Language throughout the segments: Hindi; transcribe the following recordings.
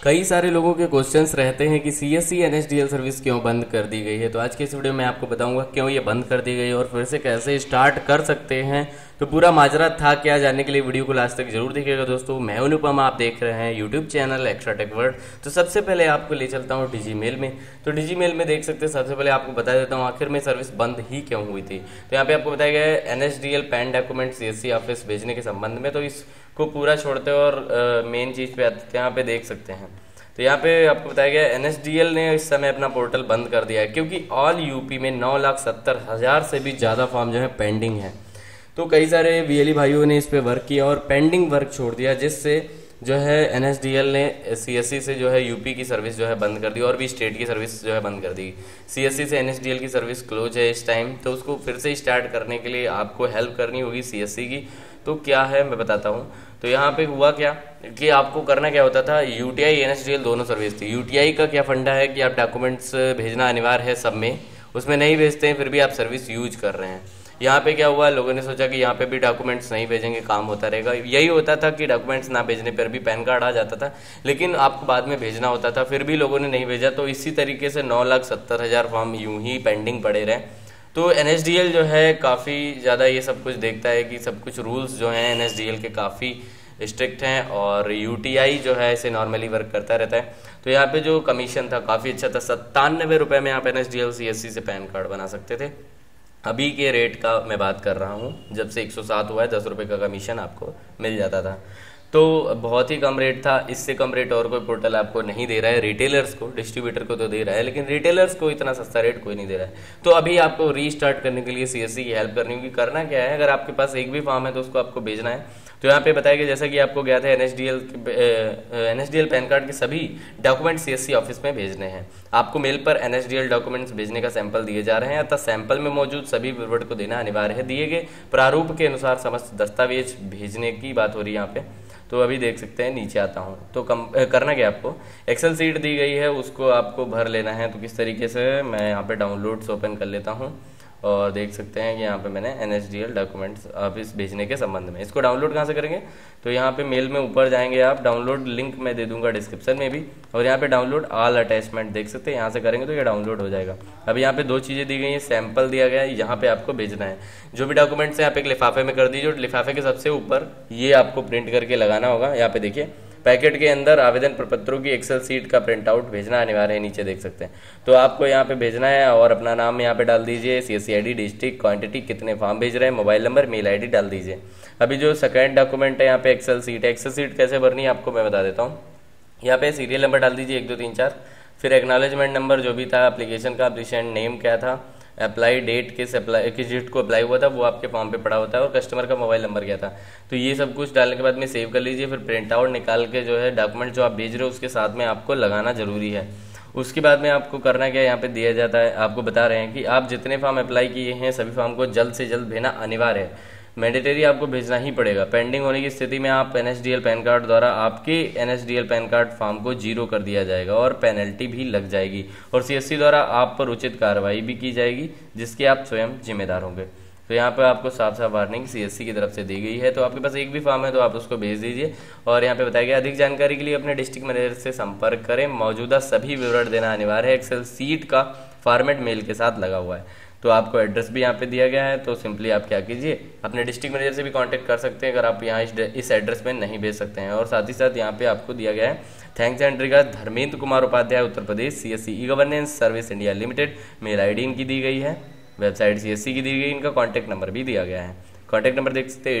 कई सारे लोगों के क्वेश्चंस रहते हैं कि सीएससी एनएसडीएल सर्विस क्यों बंद कर दी गई है। तो आज के इस वीडियो में आपको बताऊंगा क्यों ये बंद कर दी गई है और फिर से कैसे स्टार्ट कर सकते हैं। तो पूरा माजरा था क्या, जानने के लिए वीडियो को लास्ट तक जरूर देखिएगा। दोस्तों मैं अनुपम, आप देख रहे हैं YouTube channel extra tech world. तो सबसे पहले आपको ले चलता हूँ डिजी मेल में। तो डिजी मेल में देख सकते हैं, सबसे पहले आपको बता देता हूँ आखिर में सर्विस बंद ही क्यों हुई थी। तो यहाँ पे आपको बताया गया है NSDL PAN document CSC office भेजने के संबंध में। तो इसको पूरा छोड़ते और मेन चीज़ पे आते हैं, यहाँ पे देख सकते हैं। तो यहाँ पे आपको बताया गया एनएसडीएल ने इस समय अपना पोर्टल बंद कर दिया है क्योंकि ऑल यूपी में 9,70,000 से भी ज़्यादा फॉर्म जो है पेंडिंग है। तो कई सारे वीएलई भाइयों ने इस पे वर्क किया और पेंडिंग वर्क छोड़ दिया, जिससे जो है एनएसडीएल ने सीएससी से जो है यूपी की सर्विस जो है बंद कर दी और भी स्टेट की सर्विस जो है बंद कर दी। सीएससी से एनएसडीएल की सर्विस क्लोज है इस टाइम, तो उसको फिर से स्टार्ट करने के लिए आपको हेल्प करनी होगी सीएससी की। तो क्या है मैं बताता हूँ। तो यहाँ पे हुआ क्या कि आपको करना क्या होता था, यूटीआई एनएसडीएल दोनों सर्विस थी। यूटीआई का क्या फंडा है कि आप डॉक्यूमेंट्स भेजना अनिवार्य है सब में, उसमें नहीं भेजते हैं फिर भी आप सर्विस यूज कर रहे हैं। यहाँ पे क्या हुआ, लोगों ने सोचा कि यहाँ पे भी डॉक्यूमेंट्स नहीं भेजेंगे काम होता रहेगा। यही होता था कि डॉक्यूमेंट्स ना भेजने पर भी पैन कार्ड आ जाता था, लेकिन आपको बाद में भेजना होता था, फिर भी लोगों ने नहीं भेजा। तो इसी तरीके से 9,70,000 फॉर्म यूं ही पेंडिंग पड़े रहे। तो एनएसडीएल जो है काफ़ी ज़्यादा ये सब कुछ देखता है कि सब कुछ रूल्स जो हैं एनएसडीएल के काफ़ी स्ट्रिक्ट हैं और यूटीआई जो है इसे नॉर्मली वर्क करता रहता है। तो यहाँ पे जो कमीशन था काफ़ी अच्छा था, 97 रुपये में आप एनएसडीएल सीएससी से पैन कार्ड बना सकते थे। अभी के रेट का मैं बात कर रहा हूँ, जब से 107 हुआ है 10 रुपये का कमीशन आपको मिल जाता था। तो बहुत ही कम रेट था, इससे कम रेट और कोई पोर्टल आपको नहीं दे रहा है। रिटेलर्स को, डिस्ट्रीब्यूटर को तो दे रहा है, लेकिन रिटेलर्स को इतना सस्ता रेट कोई नहीं दे रहा है। तो अभी आपको रीस्टार्ट करने के लिए सीएससी की हेल्प करनी होगी। करना क्या है, अगर आपके पास एक भी फॉर्म है तो उसको आपको भेजना है। तो यहाँ पे बताया गया, जैसा कि आपको गया था एनएसडीएल पैन कार्ड के सभी डॉक्यूमेंट सीएससी ऑफिस में भेजने हैं। आपको मेल पर एनएसडीएल डॉक्यूमेंट्स भेजने का सैंपल दिए जा रहे हैं, अतः सैंपल में मौजूद सभी विवरण को देना अनिवार्य है। दिए गए प्रारूप के अनुसार समस्त दस्तावेज भेजने की बात हो रही है यहाँ पे। तो अभी देख सकते हैं, नीचे आता हूँ तो करना क्या, आपको एक्सेल शीट दी गई है उसको आपको भर लेना है। तो किस तरीके से, मैं यहाँ पे डाउनलोड्स ओपन कर लेता हूँ और देख सकते हैं कि यहाँ पे मैंने एनएसडीएल डॉक्यूमेंट्स ऑफिस भेजने के संबंध में, इसको डाउनलोड कहाँ से करेंगे। तो यहाँ पे मेल में ऊपर जाएंगे आप, डाउनलोड लिंक मैं दे दूंगा डिस्क्रिप्शन में भी, और यहाँ पे डाउनलोड ऑल अटैचमेंट देख सकते हैं, यहाँ से करेंगे तो ये डाउनलोड हो जाएगा। अब यहाँ पे दो चीज़ें दी गई हैं, सैंपल दिया गया है, यहाँ पे आपको भेजना है। जो भी डॉक्यूमेंट्स हैं आप एक लिफाफे में कर दीजिए और लिफाफे के सबसे ऊपर ये आपको प्रिंट करके लगाना होगा। यहाँ पे देखिए पैकेट के अंदर आवेदन प्रपत्रों की एक्सेल सीट का प्रिंट आउट भेजना अनिवार्य है, नीचे देख सकते हैं। तो आपको यहाँ पे भेजना है और अपना नाम यहाँ पे डाल दीजिए, सीएससी आईडी, डिस्ट्रिक्ट, क्वांटिटी, कितने फॉर्म भेज रहे हैं, मोबाइल नंबर, मेल आईडी डाल दीजिए। अभी जो सेकंड डॉक्यूमेंट है यहाँ पे एक्सेल सीट है। एक्सेल सीट कैसे भरनी है आपको मैं बता देता हूँ। यहाँ पे सीरियल नंबर डाल दीजिए 1 2 3 4, फिर एक्नॉलेजमेंट नंबर जो भी था, एप्लीकेशन का एप्लीकेशन नेम क्या था, अप्लाई डेट किस डेट को अप्लाई हुआ था वो आपके फॉर्म पे पड़ा होता है, और कस्टमर का मोबाइल नंबर क्या था। तो ये सब कुछ डालने के बाद में सेव कर लीजिए। फिर प्रिंट आउट निकाल के जो है डॉक्यूमेंट जो आप भेज रहे हो उसके साथ में आपको लगाना जरूरी है। उसके बाद में आपको करना क्या, यहाँ पे दिया जाता है, आपको बता रहे हैं कि आप जितने फॉर्म अप्लाई किए हैं सभी फॉर्म को जल्द से जल्द भेजना अनिवार्य है, मैंडेटरी आपको भेजना ही पड़ेगा। पेंडिंग होने की स्थिति में आप एनएसडीएल पैन कार्ड द्वारा आपके एनएसडीएल पैन कार्ड फॉर्म को 0 कर दिया जाएगा और पेनल्टी भी लग जाएगी, और सीएससी द्वारा आप पर उचित कार्रवाई भी की जाएगी जिसके आप स्वयं जिम्मेदार होंगे। तो यहाँ पर आपको साफ साफ वार्निंग सीएससी की तरफ से दी गई है। तो आपके पास एक भी फॉर्म है तो आप उसको भेज दीजिए। और यहाँ पे बताया गया अधिक जानकारी के लिए अपने डिस्ट्रिक्ट मैनेजर से संपर्क करें, मौजूदा सभी विवरण देना अनिवार्य है। एक्सेल सीट का फॉर्मेट मेल के साथ लगा हुआ है। तो आपको एड्रेस भी यहाँ पे दिया गया है, तो सिंपली आप क्या कीजिए, अपने डिस्ट्रिक्ट मैनेजर से भी कांटेक्ट कर सकते हैं अगर आप यहाँ इस एड्रेस में नहीं भेज सकते हैं। और साथ ही साथ यहाँ पे आपको दिया गया है thanks and regard Dharmendra Kumar Upadhyay, Uttar Pradesh, CSC e governance service India limited. Mail ID इनकी दी गई है, वेबसाइट सीएससी की दी गई, इनका कॉन्टैक्ट नंबर भी दिया गया है। कॉन्टैक्ट नंबर देख सकते हैं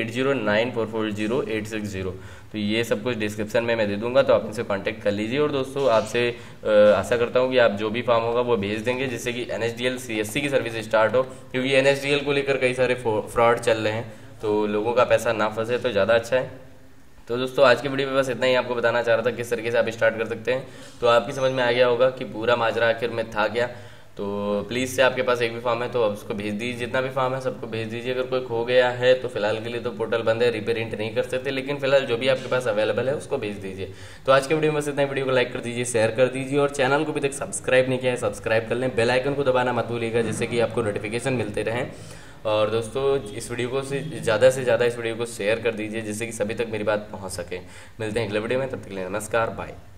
8094400860। तो ये सब कुछ डिस्क्रिप्शन में मैं दे दूंगा, तो आप इनसे कांटेक्ट कर लीजिए। और दोस्तों आपसे आशा करता हूँ कि आप जो भी फॉर्म होगा वो भेज देंगे, जिससे कि एनएसडीएल सीएससी की सर्विस स्टार्ट हो, क्योंकि एनएसडीएल को लेकर कई सारे फ्रॉड चल रहे हैं, तो लोगों का पैसा ना फंसे तो ज़्यादा अच्छा है। तो दोस्तों आज की वीडियो में बस इतना ही आपको बताना चाह रहा था किस तरीके से आप स्टार्ट कर सकते हैं। तो आपकी समझ में आ गया होगा कि पूरा माजरा आखिर में था क्या। तो प्लीज़ से आपके पास एक भी फॉर्म है तो आप उसको भेज दीजिए, जितना भी फॉर्म है सबको भेज दीजिए। अगर कोई खो गया है तो फिलहाल के लिए तो पोर्टल बंद है, रिपेरिंट नहीं कर सकते, लेकिन फिलहाल जो भी आपके पास अवेलेबल है उसको भेज दीजिए। तो आज के वीडियो में बस इतना ही। वीडियो को लाइक कर दीजिए, शेयर कर दीजिए, और चैनल को अभी तक सब्सक्राइब नहीं किया है सब्सक्राइब कर लें, बेल आइकन को दबाना मत भूलिएगा जिससे कि आपको नोटिफिकेशन मिलते रहें। और दोस्तों इस वीडियो को से ज़्यादा इस वीडियो को शेयर कर दीजिए जिससे कि सभी तक मेरी बात पहुँच सके। मिलते हैं अगले वीडियो में, तब तक के लिए नमस्कार, बाय।